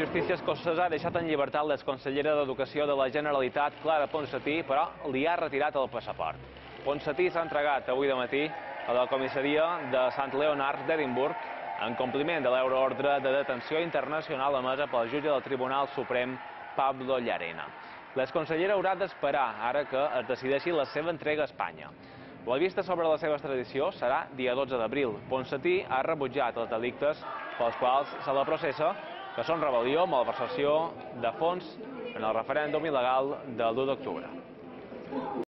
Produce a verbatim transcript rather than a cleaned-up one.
Justícia escocesa ha deixat en llibertat l'exconsellera d'Educació de la Generalitat, Clara Ponsatí, però li ha retirat el passaport. Ponsatí s'ha entregat avui de matí a la comissaria de Sant Leonard d'Edimburg en compliment de l'euroordre de detenció internacional emesa pel jutge del Tribunal Suprem, Pablo Llarena. L'exconsellera haurà d'esperar ara que es decideixi la seva entrega a Espanya. La vista sobre la seva extradició serà dia dotze d'abril. Ponsatí ha rebutjat els delictes pels quals se la processa, que són rebel·lió, malversació de fons en el referèndum il·legal del l'u d'octubre.